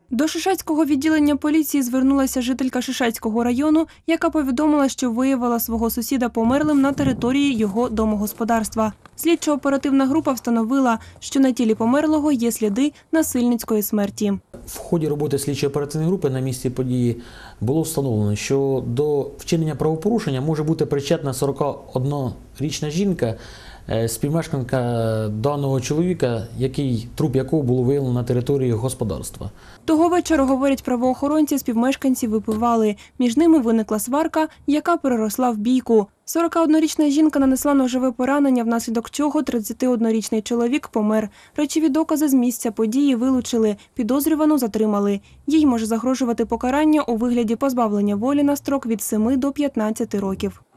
До Шишацького відділення поліції звернулася жителька Шишацького району, яка повідомила, що виявила свого сусіда померлим на території його домогосподарства. Слідчо-оперативна група встановила, що на тілі померлого є сліди насильницької смерті. В ході роботи слідчо-оперативної групи на місці події було встановлено, що до вчинення правопорушення може бути причетна 41-річна жінка, співмешканка даного чоловіка, труп якого було виявлено на території господарства. Того вечора, говорять правоохоронці, співмешканці випивали. Між ними виникла сварка, яка переросла в бійку. 41-річна жінка нанесла ножове поранення, внаслідок чого 31-річний чоловік помер. Речові докази з місця події вилучили, підозрювану затримали. Їй може загрожувати покарання у вигляді позбавлення волі на строк від 7 до 15 років.